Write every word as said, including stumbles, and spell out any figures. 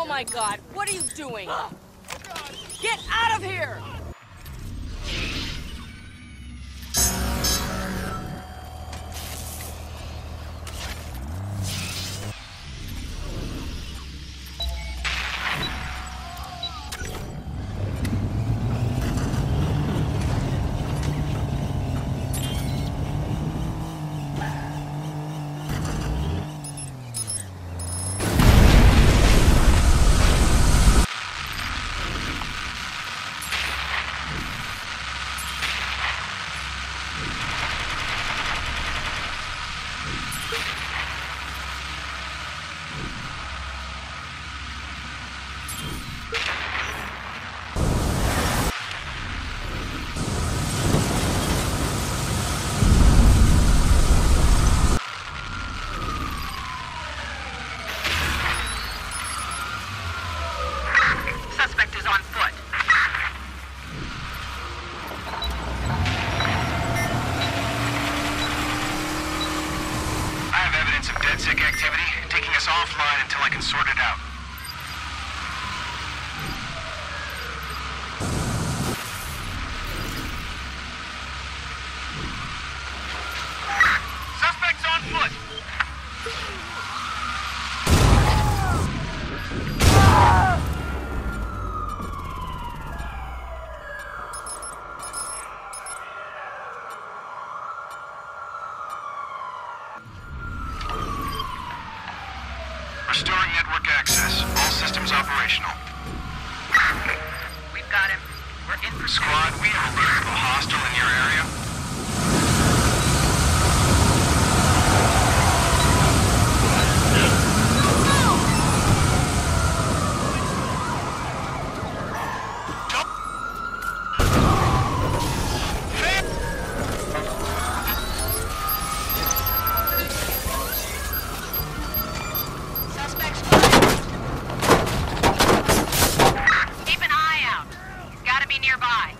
my god, what are you doing? Get out of here! Suspect is on foot. I have evidence of DedSec activity, taking us offline until I can sort it out. Suspect's on foot! Restoring network access. All systems operational. We've got him. We're in pursuit. Squad, we have alerted a hostile in your area. Suspect's Keep an eye out. He's gotta be nearby.